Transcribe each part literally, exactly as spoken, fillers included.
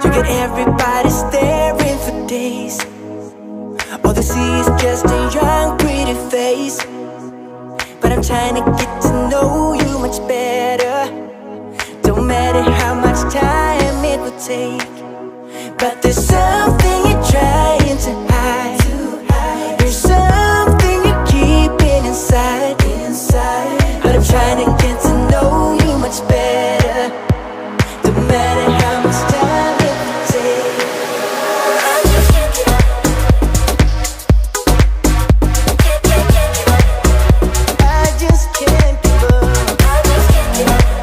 You got everybody staring for days. All they see is just a young pretty face. But I'm trying to get to know you much better. Don't matter how much time it will take. But there's something you're trying to hide. There's something you're keeping inside. But I'm trying to get to know you much better. Don't matter how much time it will take. I just can't give up. Can't, can't, can't give up. I just can't give up. I just can't give up.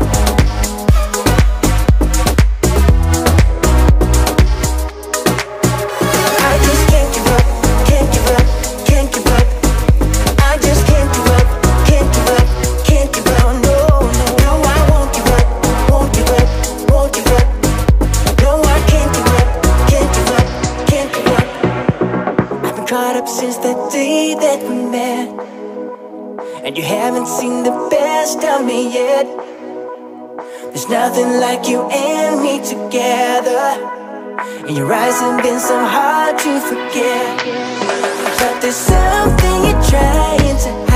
I just can't give up. Can't give up. Can't give up. I just can't give up. Can't give up. Can't give up. No, no, no, I won't give up. Won't give up. Won't give up. No, I can't give up. Can't give up. Can't give up. I've been caught up since the day that we met, and you haven't seen the best of me yet. There's nothing like you and me together, and your eyes have been so hard to forget. But there's something you're trying to